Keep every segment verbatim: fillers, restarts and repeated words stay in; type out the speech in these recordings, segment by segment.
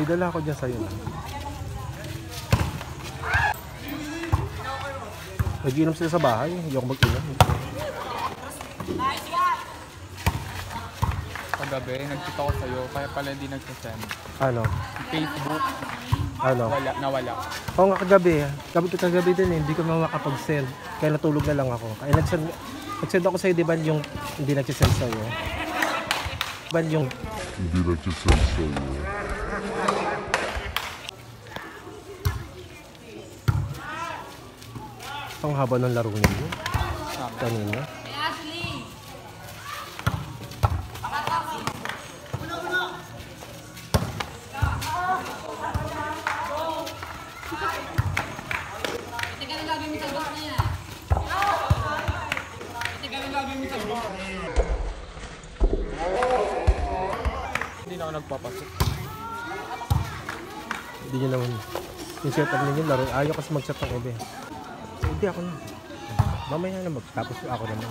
May dala ako dyan sa'yo. Nag-inom sila sa bahay. Hindi ako mag-inom. Kagabi, nagkita ko sa'yo, kaya pala hindi nagsasend. Ano? Facebook, Ano? wala, nawala. Oo nga kagabi. Kagabi, kagabi din eh. Hindi ko na makapag-send. Kaya natulog na lang ako. Kaya nag-send, nag-send ako sa'yo, di ba yung hindi nagsasend sa'yo? Di ba yung hindi nagsasend sa'yo? ang haba ng laro ninyo? Kanina? Hindi na ako nagpapasok. Hindi nyo naman. Yung setup ninyo laro. Ayaw kasi mag-set ng ebe. Hindi ako na. Mamaya na magtapos ako naman.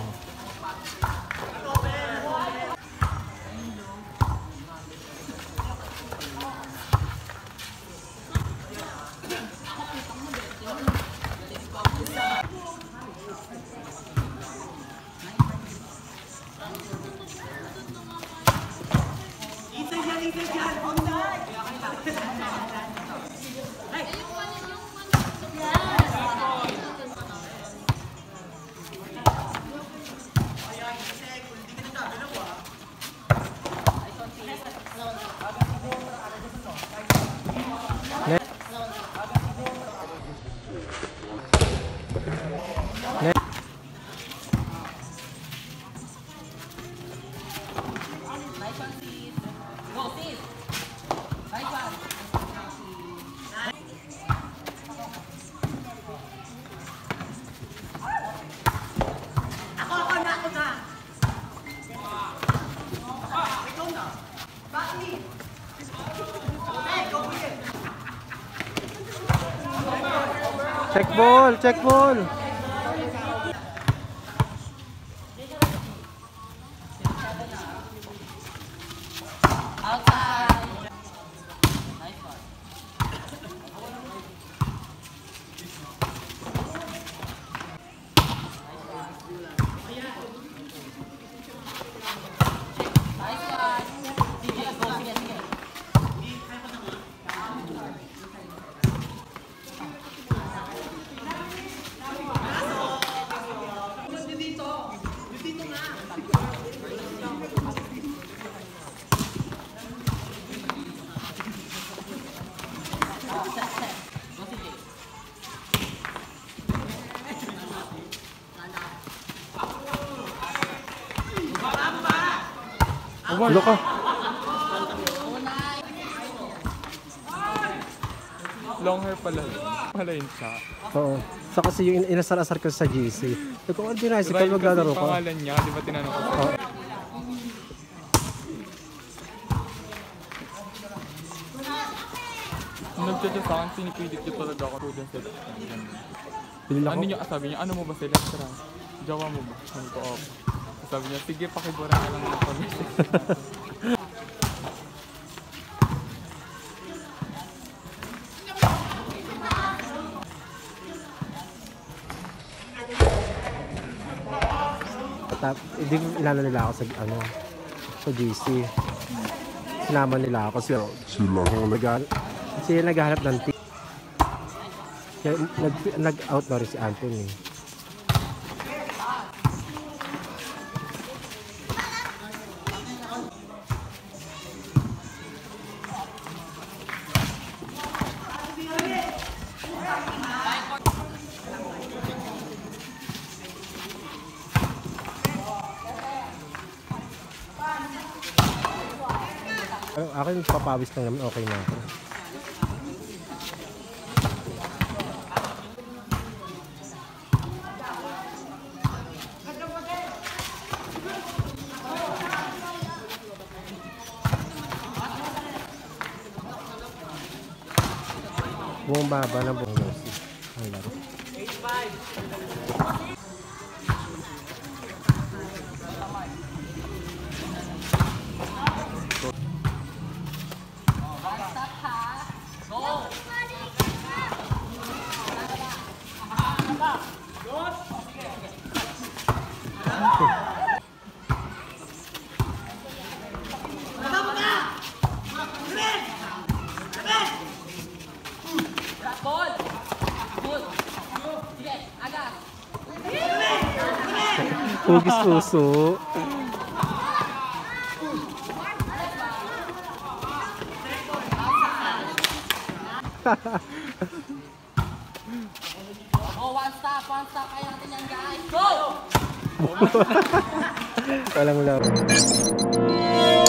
Check ball, check ball. Ulo ka. Long hair pala yun. Pala yun siya. Oo. Sa kasi yung inasar-asar ko sa G C. Kung ano din Diba ikaw yung maglalaro kasi ka. pangalan niya, di ba tinanong ko sa'yo? Oo. Nag-chat sa akin, pinipilit niyo talaga ako student sila. Pinila Ano ko. niya, sabi niya, ano mo ba sila? Tara, jawa mo ba? Sabi ko, opo. Sabi niya, sige, pakibura na lang ng conversation. Hindi inano nila ako sa ano sa G C. Sinama nila ako so, Sila nag kasi naghahanap ng team. Kaya nag, nag-out na rin si Anthony. Akin papawis lang naman, okay na ako. Bumaba na buong losi. Ang laro. Stop ha! Hugis puso. Oh, one stop, one stop. Kaya natin yan, guys. Go! Walang love.